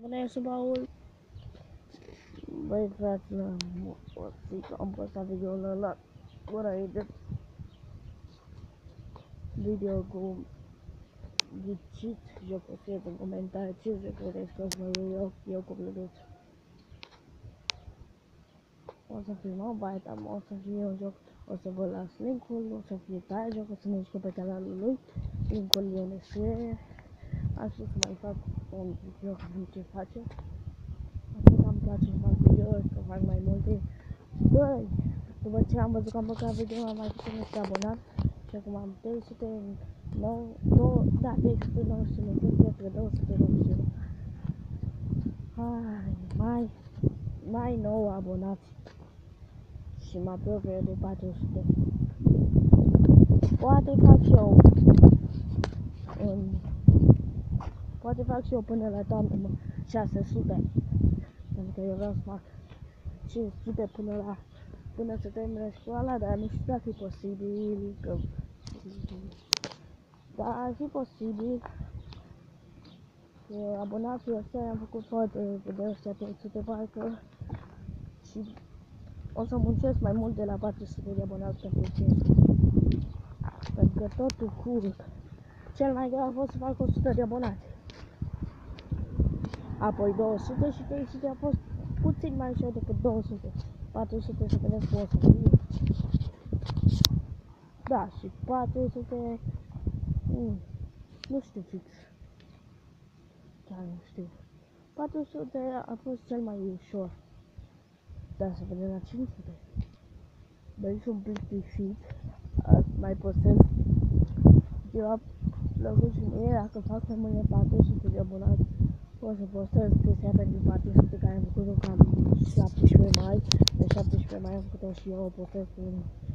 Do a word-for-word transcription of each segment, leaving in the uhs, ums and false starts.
Bună, sunt Paul. Băi, fraților, o zic că am postat videoul ăla înainte. Video cu ghicit joc, o scrieți în comentarii ce joc credeți că o să mă eu, eu cu Blăduț. O să filmăm baita, o să fie un joc, o să vă las link-ul, o să fie tare joc, o să ne ducă pe canalul lui, link-ul e în descriere. Aș vrea să mai fac un video cu ce face. Atât îmi place să fac videouri, că fac mai multe. Băi, după ce am văzut că am băgat video, am mai făcut niște abonat și acum am trei sute nouă, da, trei sute nouăzeci și unu, cred că două sute nouăzeci și unu. Hai, mai, mai nouă abonați și mă apropie de patru sute. Poate fac și eu, în, poate fac și eu până la toamnă șase sute, pentru că eu vreau să fac cinci sute până la, până să termine școala, dar nu știu dacă e posibil, că, dar ar fi posibil. Abonații ăștia am făcut foarte repede, ăștia trei sute parcă, și o să muncesc mai mult de la patru sute de abonați pentru cinci sute. Pentru că totul curg. Cel mai greu a fost să fac o sută de abonați. Apoi două sute și trei sute a fost puțin mai ușor decât două sute. patru sute să vedem cum o să fie. Da, și patru sute, mm, nu știu fix. Chiar nu știu. patru sute a fost cel mai ușor. Da, să vedem la cinci sute. Băi, sunt plictisit. Mai postez ceva plăcut și mie, dacă fac pe mâine patru sute de abonați. O să postez chestia pentru patru sute care am făcut-o cam șaptesprezece mai. Pe șaptesprezece mai am făcut-o și eu, o postez în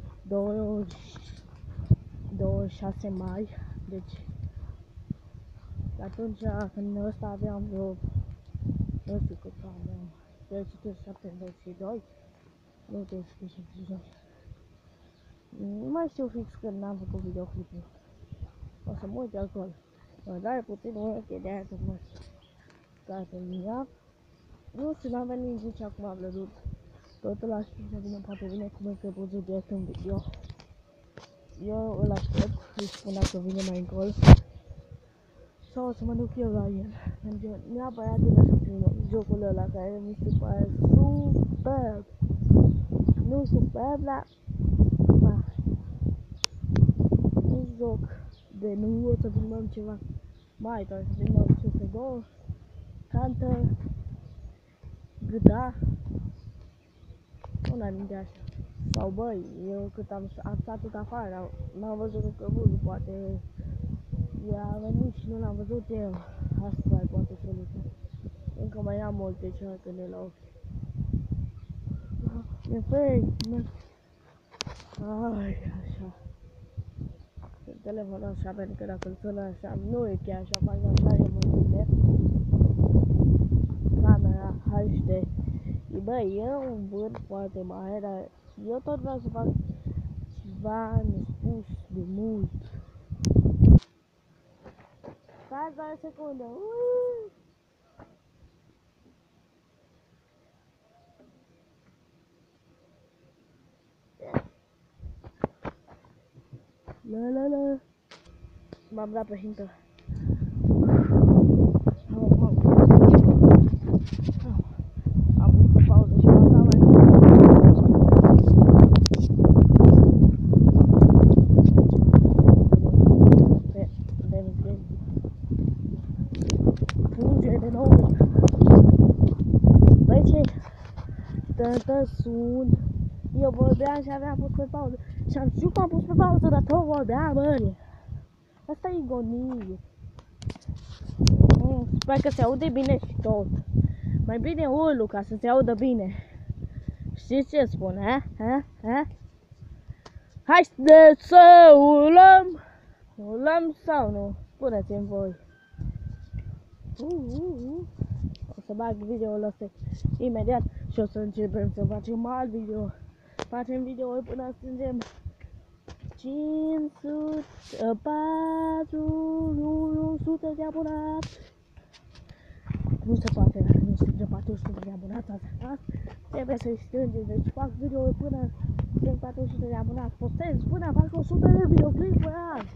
douăzeci și șase mai. Deci, atunci când ăsta aveam vreo, nu știu cât aveam, trei sute șaptezeci și doi. Nu trei sute șaptezeci și doi. Nu mai știu fix când n-am făcut videoclipul. O să mă uit acolo. Mă doare puțin ureche, de aia să mă stai pe mine. Nu știu, n-am venit nici acum Blăduț. Totul aștept să vină, poate vine cum este văzut direct în video. Eu îl aștept, îi spun dacă vine mai încolo. Sau o să mă duc eu la el. Pentru că neapărat trebuie să filmăm jocul ăla care mi se pare superb. Nu superb, dar un joc de nu o să filmăm ceva mai tare, să filmăm C S G O, Counter, G T A, una dintre așa. Sau băi, eu cât am, am stat tot afară, n-am văzut încă bun, poate i-a venit și nu l-am văzut eu. Asta e poate soluția. Încă mai am multe cearcăne la ochi. Mi-e fake, ai, așa. Telefonul așa, pentru că dacă îl sună așa, nu e chiar așa, fac așa, eu mă bine. Camera H D. Băi, e un vânt foarte mare, dar eu tot vreau să fac ceva nespus de mult. Stați doar o secundă. Uuuu! La la la. M-am dat pe hintă. Am pus pe pauză și m-am dat mai mult. Pe Dennis Fuge de nou. Băi, ce? Tătă sunt. Eu vorbeam și aveam pus pe pauză. Și am știut că am pus pe pauză, dar tot vorbeam, băi. Asta e ironie. Mm, sper că se aude bine și tot. Mai bine urlu ca să se audă bine. Știți ce spun, he? He? He? Hai să urlăm! Urlăm sau nu? Spuneți-mi voi. Uh, uh, uh. O să bag videoul ăsta imediat și o să începem să facem alt video. Facem videouri până strângem cinci sute, patru sute de abonați. Nu se poate. patru sute de abonați azi. Trebuie să-i strângeți, deci fac video până strâng patru sute de abonați. Postez până fac o sută de videoclipuri azi.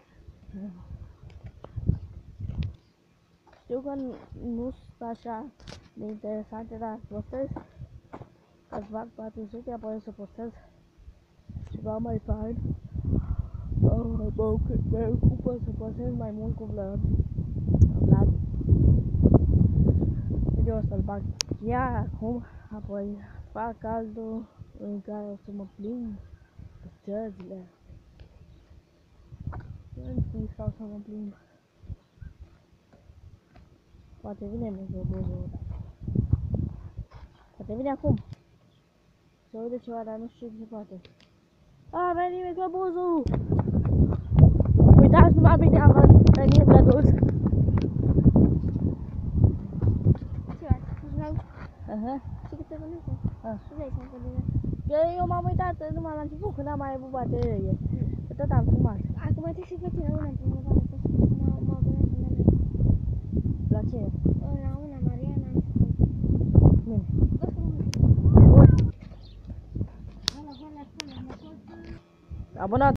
Știu că nu sunt așa de interesante, dar postez ca să fac patru sute, apoi să postez ceva mai fain. Mă ocupă să postez mai mult cu Vlad. Vlad. Video să-l bag chiar acum, apoi fac altul în care o să mă plimb pe străzile. Când sau să mă plimb. Poate vine microbuzul ăla. Poate vine acum. Se aude ceva, dar nu știu ce se poate. A venit microbuzul! Uitați, numai bine am venit Vladus. Aha. Și câte minute? Ah. Nu vrei să-mi vedem. Eu m-am uitat numai la început, când am mai avut baterie. Că tot am filmat. Acum trebuie să faci la una în primăvară, că mă abonează la mine. La cine? La una, Mariana. Mine. Abonat!